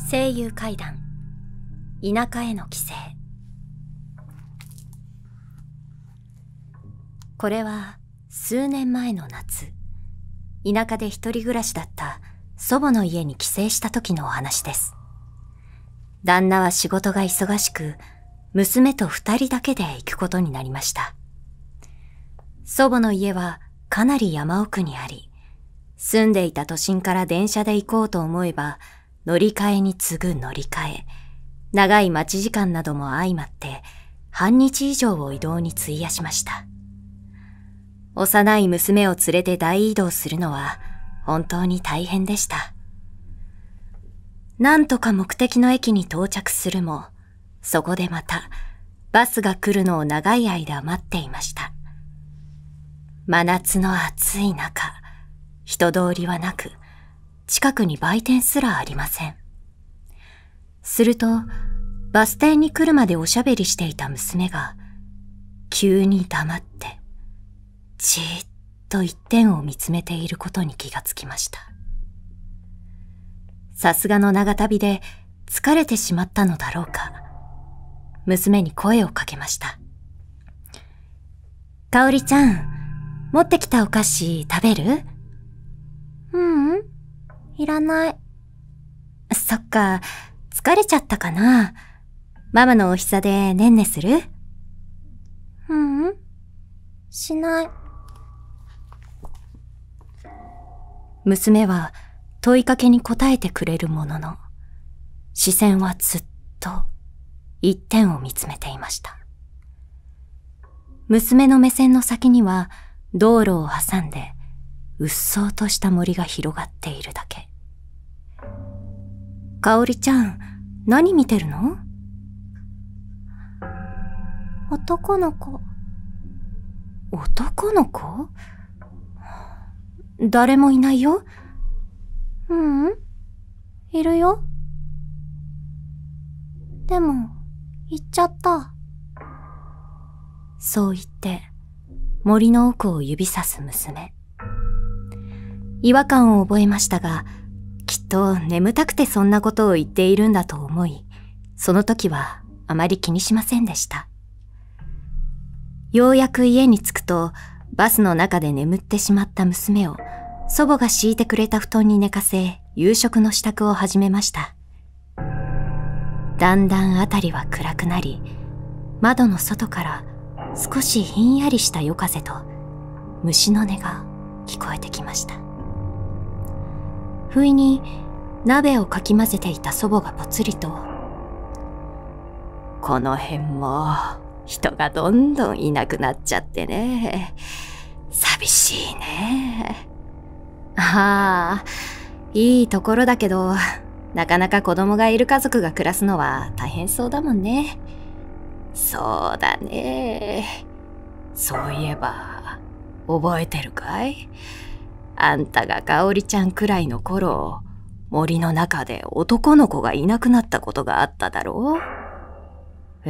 声優怪談、田舎への帰省。これは数年前の夏、田舎で一人暮らしだった祖母の家に帰省した時のお話です。旦那は仕事が忙しく、娘と二人だけで行くことになりました。祖母の家はかなり山奥にあり、住んでいた都心から電車で行こうと思えば、乗り換えに次ぐ乗り換え、長い待ち時間なども相まって、半日以上を移動に費やしました。幼い娘を連れて大移動するのは本当に大変でした。なんとか目的の駅に到着するも、そこでまたバスが来るのを長い間待っていました。真夏の暑い中、人通りはなく、近くに売店すらありません。すると、バス停に来るまでおしゃべりしていた娘が、急に黙って、じーっと一点を見つめていることに気がつきました。さすがの長旅で疲れてしまったのだろうか、娘に声をかけました。かおりちゃん、持ってきたお菓子食べる？いらない。そっか、疲れちゃったかな。ママのお膝でねんねする？しない。娘は問いかけに答えてくれるものの、視線はずっと一点を見つめていました。娘の目線の先には道路を挟んでうっそうとした森が広がっているだけ。かおりちゃん、何見てるの？男の子。男の子？誰もいないよ。いるよ。でも、行っちゃった。そう言って、森の奥を指さす娘。違和感を覚えましたが、きっと眠たくてそんなことを言っているんだと思い、その時はあまり気にしませんでした。ようやく家に着くと、バスの中で眠ってしまった娘を祖母が敷いてくれた布団に寝かせ、夕食の支度を始めました。だんだんあたりは暗くなり、窓の外から少しひんやりした夜風と虫の音が聞こえてきました。不意に鍋をかき混ぜていた祖母がぽつりと、この辺も人がどんどんいなくなっちゃってね、寂しいね。ああ、いいところだけど、なかなか子供がいる家族が暮らすのは大変そうだもんね。そうだね。そういえば、覚えてるかい？あんたがかおりちゃんくらいの頃、森の中で男の子がいなくなったことがあっただろう？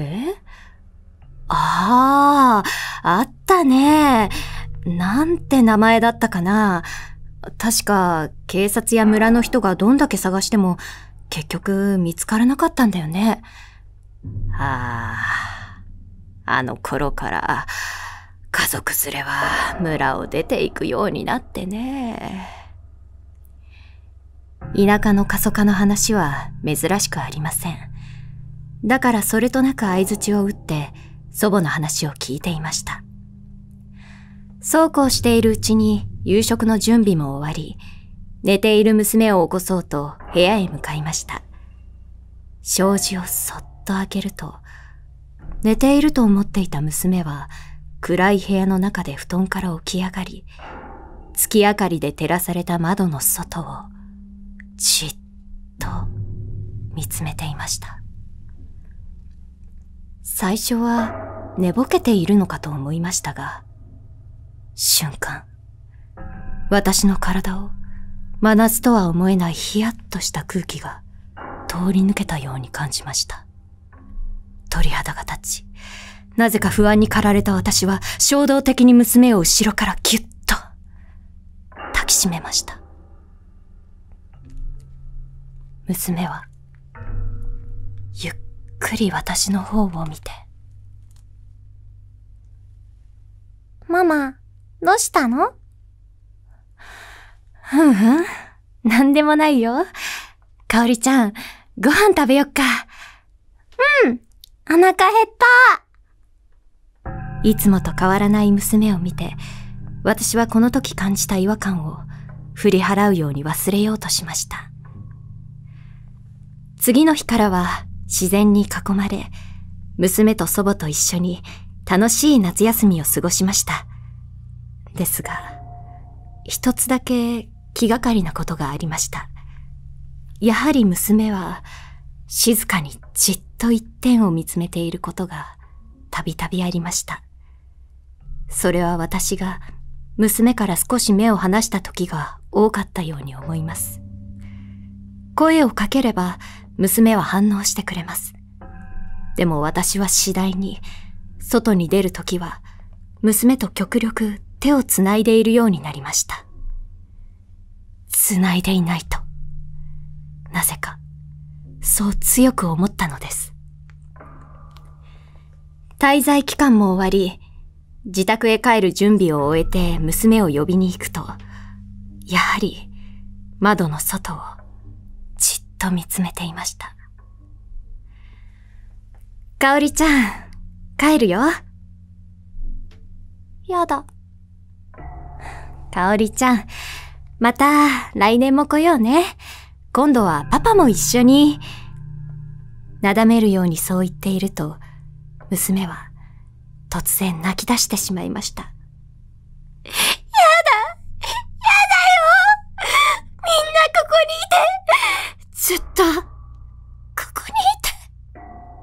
あったね。なんて名前だったかな。確か警察や村の人がどんだけ探しても結局見つからなかったんだよね。あの頃から家族連れは村を出ていくようになってね。田舎の過疎化の話は珍しくありません。だからそれとなく相槌を打って祖母の話を聞いていました。そうこうしているうちに夕食の準備も終わり、寝ている娘を起こそうと部屋へ向かいました。障子をそっと開けると、寝ていると思っていた娘は暗い部屋の中で布団から起き上がり、月明かりで照らされた窓の外をじっと見つめていました。最初は寝ぼけているのかと思いましたが、瞬間、私の体を真夏とは思えないヒヤッとした空気が通り抜けたように感じました。鳥肌が立ち、なぜか不安に駆られた私は衝動的に娘を後ろからギュッと抱きしめました。娘はゆっくり私の方を見て。 ママ、どうしたの？ なんでもないよ。かおりちゃん、ご飯食べよっか。 うん、お腹減った。 いつもと変わらない娘を見て、私はこの時感じた違和感を振り払うように忘れようとしました。次の日からは自然に囲まれ、娘と祖母と一緒に楽しい夏休みを過ごしました。ですが、一つだけ気がかりなことがありました。やはり娘は静かにじっと一点を見つめていることがたびたびありました。それは私が娘から少し目を離した時が多かったように思います。声をかければ娘は反応してくれます。でも私は次第に外に出る時は娘と極力手をつないでいるようになりました。つないでいないと、なぜかそう強く思ったのです。滞在期間も終わり、自宅へ帰る準備を終えて娘を呼びに行くと、やはり窓の外をじっと見つめていました。かおりちゃん、帰るよ。 やだ。 かおりちゃん、また来年も来ようね。今度はパパも一緒に。なだめるようにそう言っていると、娘は突然泣き出してしまいました。やだ、 やだよ。みんなここにいて。 ずっと、ここにいて。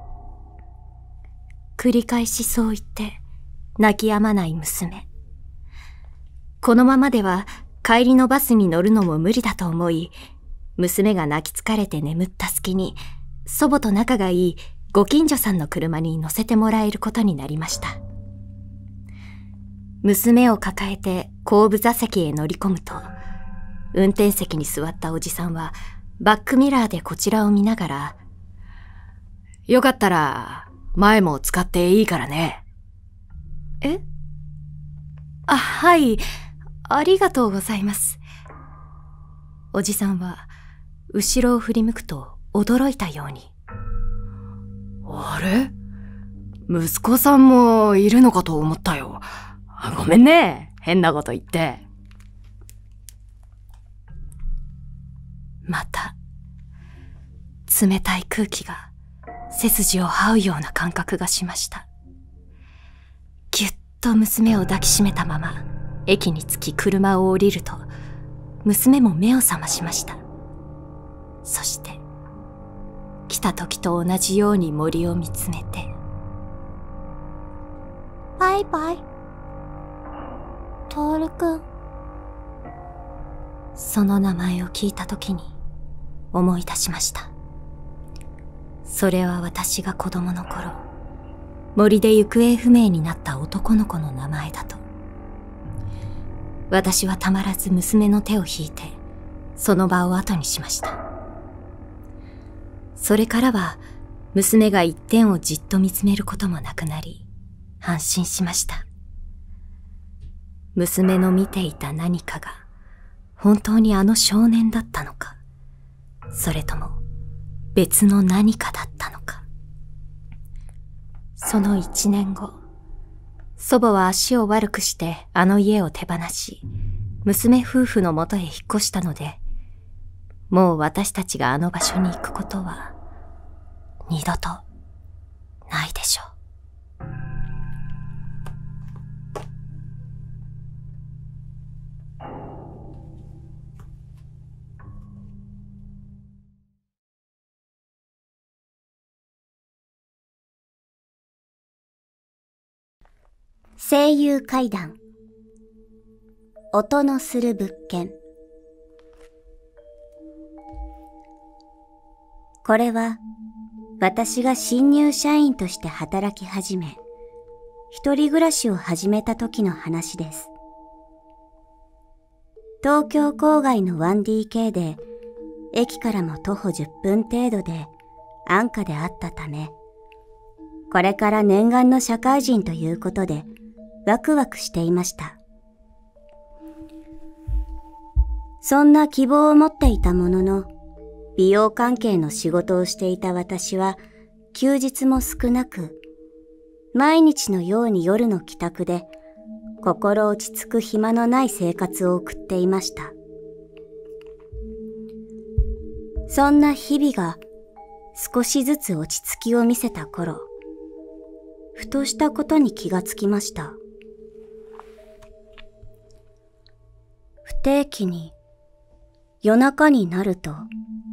繰り返しそう言って、泣き止まない娘。このままでは帰りのバスに乗るのも無理だと思い、娘が泣き疲れて眠った隙に、祖母と仲がいいご近所さんの車に乗せてもらえることになりました。娘を抱えて後部座席へ乗り込むと、運転席に座ったおじさんはバックミラーでこちらを見ながら、よかったら前も使っていいからね。え？あ、はい、ありがとうございます。おじさんは後ろを振り向くと驚いたように。あれ？息子さんもいるのかと思ったよ。ごめんね、変なこと言って。また、冷たい空気が背筋を這うような感覚がしました。ぎゅっと娘を抱きしめたまま、駅に着き車を降りると、娘も目を覚ましました。そして、来た時と同じように森を見つめて、 バイバイ。トールくん。 その名前を聞いた時に思い出しました。それは私が子供の頃、森で行方不明になった男の子の名前だと。私はたまらず娘の手を引いて、その場を後にしました。それからは、娘が一点をじっと見つめることもなくなり、安心しました。娘の見ていた何かが、本当にあの少年だったのか、それとも別の何かだったのか。その1年後、祖母は足を悪くしてあの家を手放し、娘夫婦のもとへ引っ越したので、もう私たちがあの場所に行くことは二度とないでしょう。 声優怪談。音のする物件。これは私が新入社員として働き始め、一人暮らしを始めた時の話です。東京郊外の 1DK で、駅からも徒歩10分程度で安価であったため、これから念願の社会人ということでワクワクしていました。そんな希望を持っていたものの、美容関係の仕事をしていた私は休日も少なく、毎日のように夜の帰宅で心落ち着く暇のない生活を送っていました。そんな日々が少しずつ落ち着きを見せた頃、ふとしたことに気がつきました。不定期に夜中になると、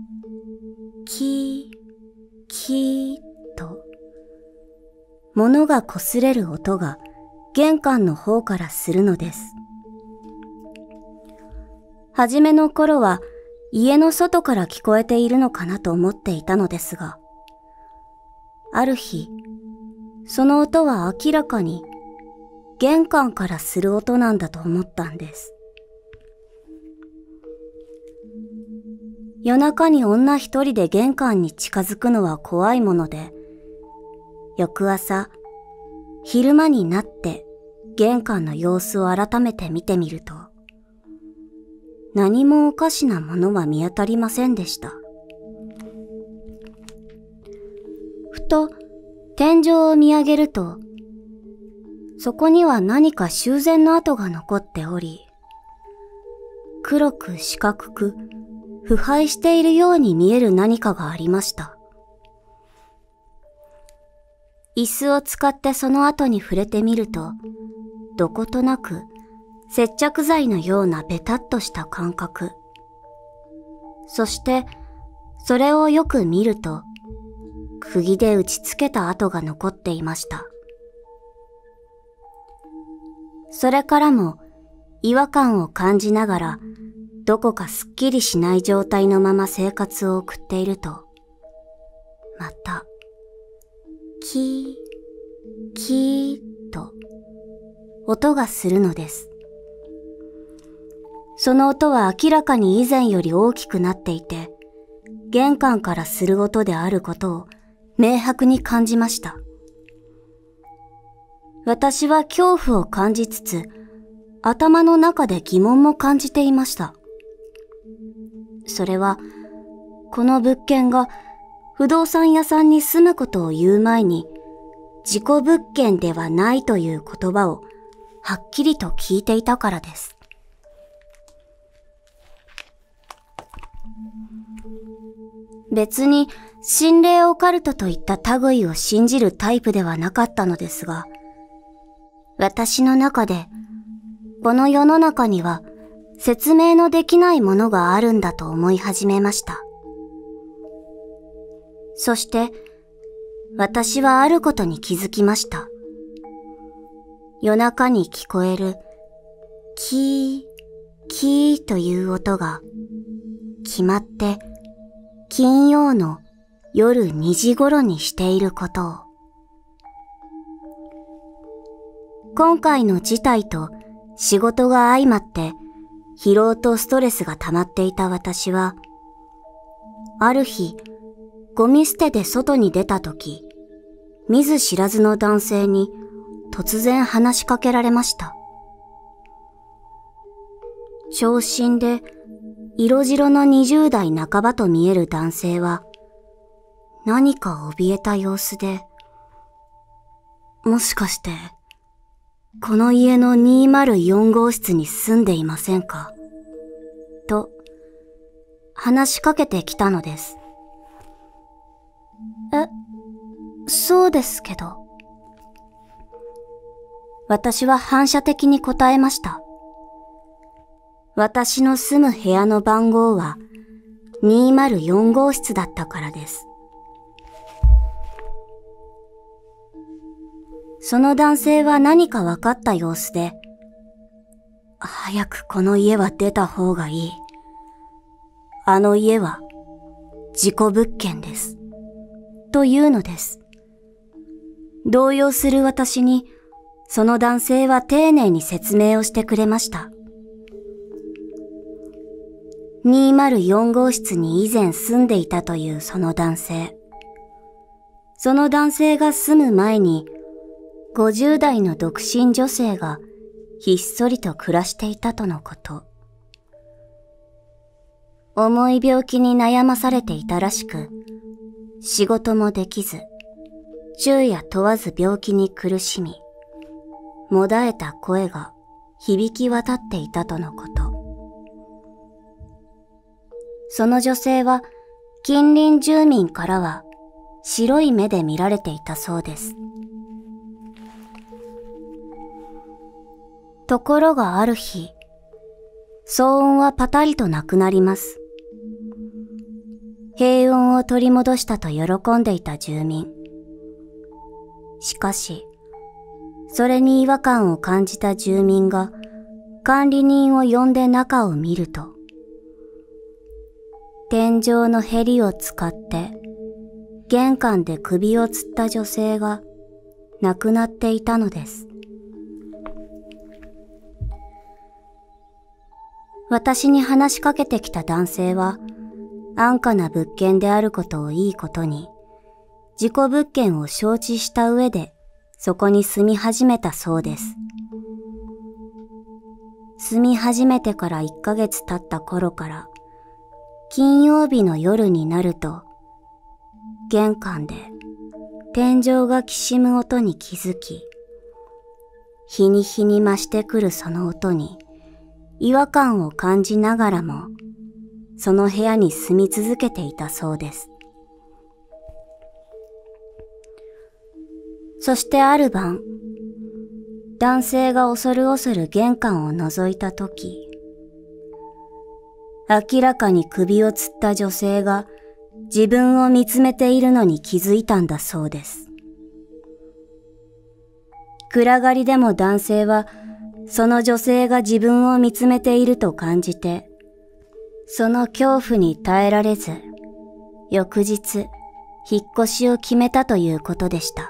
キー、キーと、物が擦れる音が玄関の方からするのです。はじめの頃は家の外から聞こえているのかなと思っていたのですが、ある日、その音は明らかに玄関からする音なんだと思ったんです。夜中に女一人で玄関に近づくのは怖いもので、翌朝、昼間になって玄関の様子を改めて見てみると、何もおかしなものは見当たりませんでした。ふと天井を見上げると、そこには何か修繕の跡が残っており、黒く四角く腐敗しているように見える何かがありました。椅子を使ってその跡に触れてみると、どことなく接着剤のようなベタっとした感覚。そして、それをよく見ると、釘で打ちつけた跡が残っていました。それからも違和感を感じながら、どこかすっきりしない状態のまま生活を送っていると、また、キー、キーと音がするのです。その音は明らかに以前より大きくなっていて、玄関からする音であることを明白に感じました。私は恐怖を感じつつ、頭の中で疑問も感じていました。それは、この物件が不動産屋さんに住むことを言う前に、事故物件ではないという言葉をはっきりと聞いていたからです。別に心霊オカルトといった類を信じるタイプではなかったのですが、私の中で、この世の中には説明のできないものがあるんだと思い始めました。そして、私はあることに気づきました。夜中に聞こえる、キー、キーという音が、決まって、金曜の夜2時頃にしていることを。今回の事態と仕事が相まって疲労とストレスが溜まっていた私は、ある日、ゴミ捨てで外に出たとき、見ず知らずの男性に突然話しかけられました。長身で色白の20代半ばと見える男性は、何か怯えた様子で、もしかして、この家の204号室に住んでいませんかと、話しかけてきたのです。そうですけど。私は反射的に答えました。私の住む部屋の番号は204号室だったからです。その男性は何か分かった様子で、早くこの家は出た方がいい。あの家は事故物件です。というのです。動揺する私に、その男性は丁寧に説明をしてくれました。204号室に以前住んでいたというその男性。 その男性が住む前に50代の独身女性がひっそりと暮らしていたとのこと。重い病気に悩まされていたらしく、仕事もできず、昼夜問わず病気に苦しみ、もだえた声が響き渡っていたとのこと。その女性は近隣住民からは白い目で見られていたそうです。ところがある日、騒音はパタリとなくなります。平穏を取り戻したと喜んでいた住民。しかし、それに違和感を感じた住民が管理人を呼んで中を見ると、天井のヘリを使って玄関で首を吊った女性が亡くなっていたのです。私に話しかけてきた男性は安価な物件であることをいいことに、事故物件を承知した上でそこに住み始めたそうです。住み始めてから1ヶ月経った頃から、金曜日の夜になると、玄関で天井がきしむ音に気づき、日に日に増してくるその音に違和感を感じながらも、その部屋に住み続けていたそうです。そしてある晩、男性が恐る恐る玄関を覗いたとき、明らかに首を吊った女性が自分を見つめているのに気づいたんだそうです。暗がりでも男性はその女性が自分を見つめていると感じて、その恐怖に耐えられず、翌日、引っ越しを決めたということでした。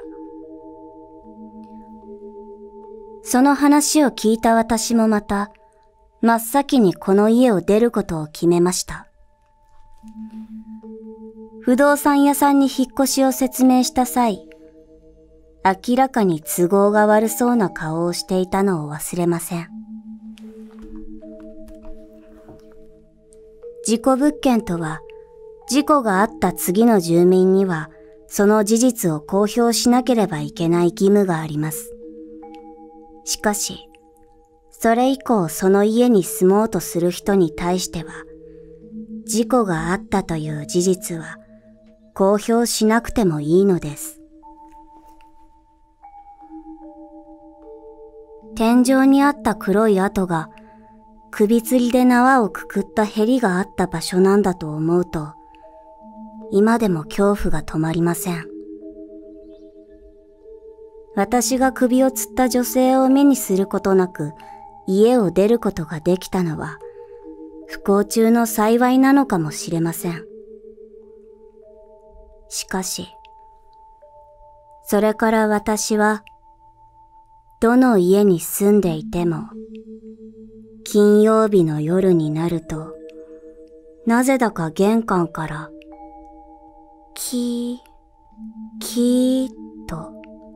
その話を聞いた私もまた、真っ先にこの家を出ることを決めました。不動産屋さんに引っ越しを説明した際、明らかに都合が悪そうな顔をしていたのを忘れません。事故物件とは、事故があった次の住民には、その事実を公表しなければいけない義務があります。しかし、それ以降その家に住もうとする人に対しては、事故があったという事実は公表しなくてもいいのです。天井にあった黒い跡が首吊りで縄をくくったヘリがあった場所なんだと思うと、今でも恐怖が止まりません。私が首を吊った女性を目にすることなく家を出ることができたのは不幸中の幸いなのかもしれません。しかし、それから私はどの家に住んでいても金曜日の夜になるとなぜだか玄関からキーと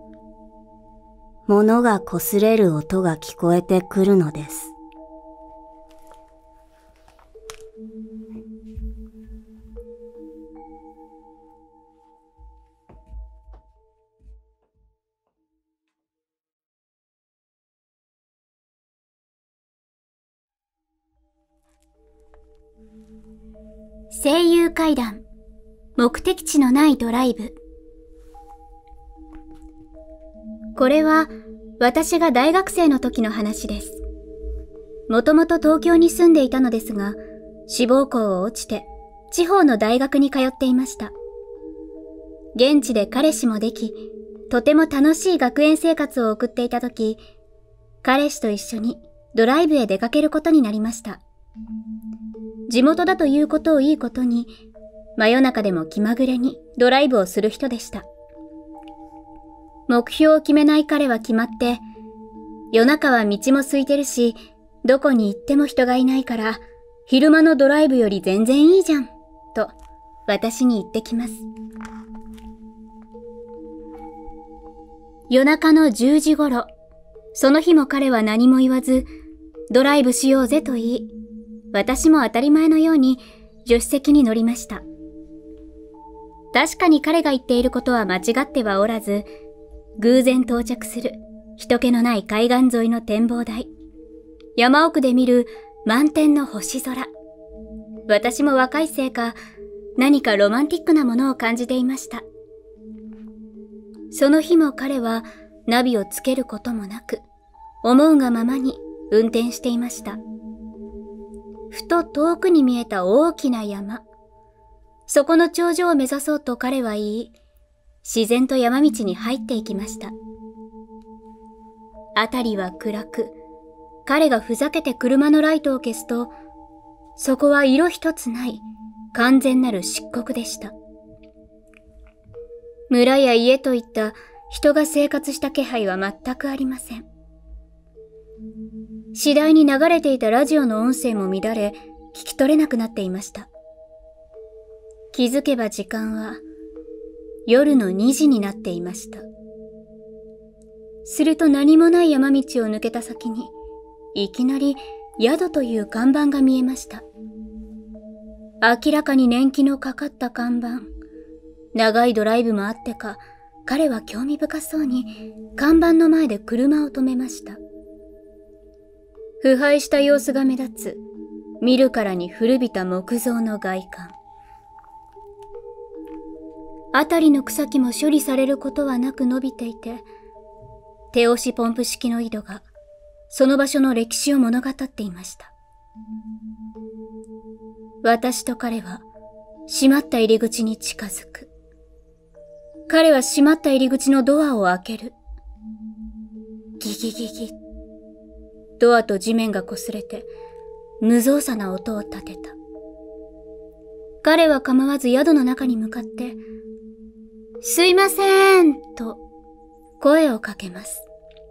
物が擦れる音が聞こえてくるのです。 声優怪談、目的地のないドライブ。これは私が大学生の時の話です。もともと東京に住んでいたのですが、志望校を落ちて地方の大学に通っていました。現地で彼氏もでき、とても楽しい学園生活を送っていた時、彼氏と一緒にドライブへ出かけることになりました。地元だということをいいことに、真夜中でも気まぐれにドライブをする人でした。目標を決めない彼は決まって、夜中は道も空いてるし、どこに行っても人がいないから、昼間のドライブより全然いいじゃん、と私に言ってきます。 夜中の10時頃、その日も彼は何も言わず、ドライブしようぜと言い、私も当たり前のように助手席に乗りました。確かに彼が言っていることは間違ってはおらず、偶然到着する人気のない海岸沿いの展望台、山奥で見る満天の星空。私も若いせいか、何かロマンティックなものを感じていました。その日も彼はナビをつけることもなく、思うがままに運転していました。ふと遠くに見えた大きな山。そこの頂上を目指そうと彼は言い、自然と山道に入っていきました。あたりは暗く、彼がふざけて車のライトを消すと、そこは色一つない完全なる漆黒でした。村や家といった人が生活した気配は全くありません。次第に流れていたラジオの音声も乱れ、聞き取れなくなっていました。気づけば時間は夜の2時になっていました。すると何もない山道を抜けた先に、いきなり宿という看板が見えました。明らかに年季のかかった看板。長いドライブもあってか、彼は興味深そうに看板の前で車を止めました。腐敗した様子が目立つ、見るからに古びた木造の外観。あたりの草木も処理されることはなく伸びていて、手押しポンプ式の井戸が、その場所の歴史を物語っていました。私と彼は、閉まった入り口に近づく。彼は閉まった入り口のドアを開ける。ギギギギ。ドアと地面が擦れて、無造作な音を立てた。彼は構わず宿の中に向かって、すいません、と声をかけます。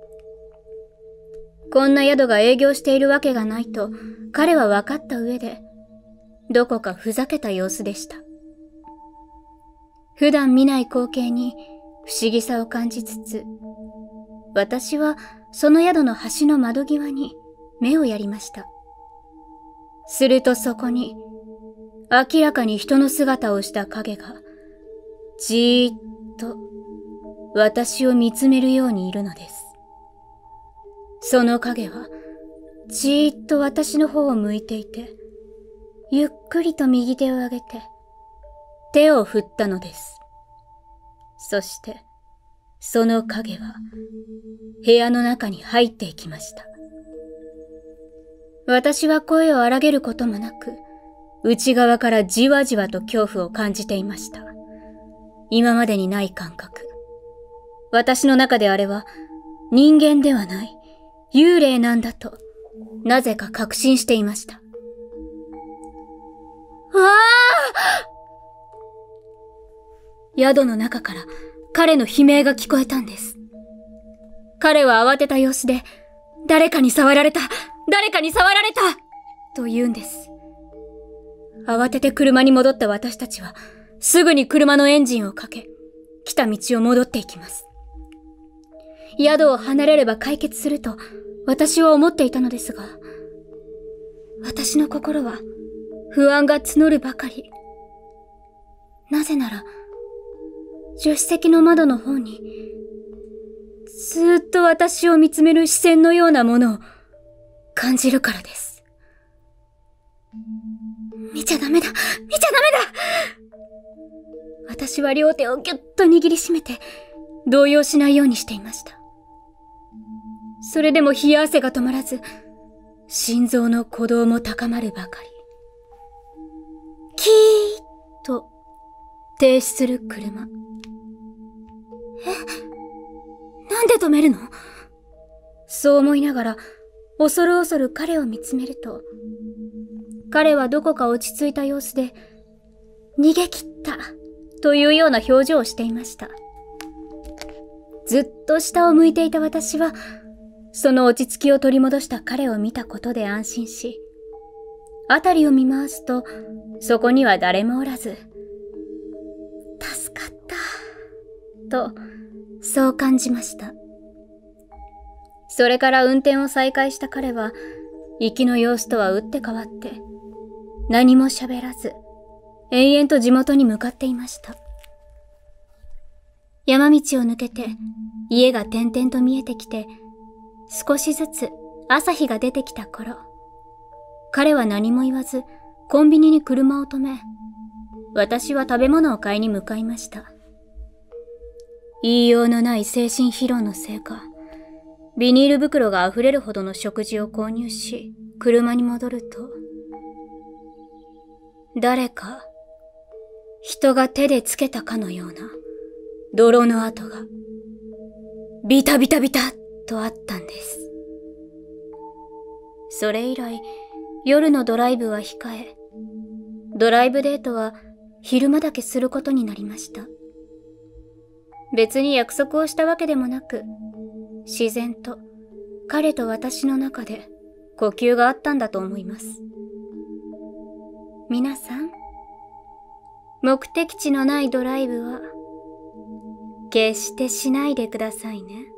こんな宿が営業しているわけがないと彼は分かった上で、どこかふざけた様子でした。普段見ない光景に不思議さを感じつつ、私はその宿の端の窓際に目をやりました。するとそこに明らかに人の姿をした影がじーっと私を見つめるようにいるのです。その影はじーっと私の方を向いていて、ゆっくりと右手を上げて手を振ったのです。そしてその影は部屋の中に入っていきました。私は声を荒げることもなく、内側からじわじわと恐怖を感じていました。今までにない感覚。私の中であれは人間ではない、幽霊なんだと、なぜか確信していました。宿の中から彼の悲鳴が聞こえたんです。彼は慌てた様子で、誰かに触られた、誰かに触られたと言うんです。慌てて車に戻った私たちは、すぐに車のエンジンをかけ、来た道を戻っていきます。宿を離れれば解決すると私は思っていたのですが、私の心は不安が募るばかり。なぜなら、助手席の窓の方に、ずーっと私を見つめる視線のようなものを感じるからです。見ちゃダメだ、見ちゃダメだ。私は両手をぎゅっと握りしめて、動揺しないようにしていました。それでも冷や汗が止まらず、心臓の鼓動も高まるばかり。キーッと停止する車。なんで止めるの？そう思いながら、恐る恐る彼を見つめると、彼はどこか落ち着いた様子で、逃げ切ったというような表情をしていました。ずっと下を向いていた私は、その落ち着きを取り戻した彼を見たことで安心し、あたりを見回すと、そこには誰もおらず、助かった、とそう感じました。それから運転を再開した彼は、行きの様子とは打って変わって、何も喋らず、延々と地元に向かっていました。山道を抜けて、家が点々と見えてきて、少しずつ朝日が出てきた頃、彼は何も言わず、コンビニに車を止め、私は食べ物を買いに向かいました。言いようのない精神疲労のせいか、ビニール袋が溢れるほどの食事を購入し、車に戻ると、誰か、人が手でつけたかのような泥の跡が、ビタビタビタとあったんです。それ以来、夜のドライブは控え、ドライブデートは昼間だけすることになりました。別に約束をしたわけでもなく、自然と彼と私の中で呼吸があったんだと思います。皆さん、目的地のないドライブは決してしないでくださいね。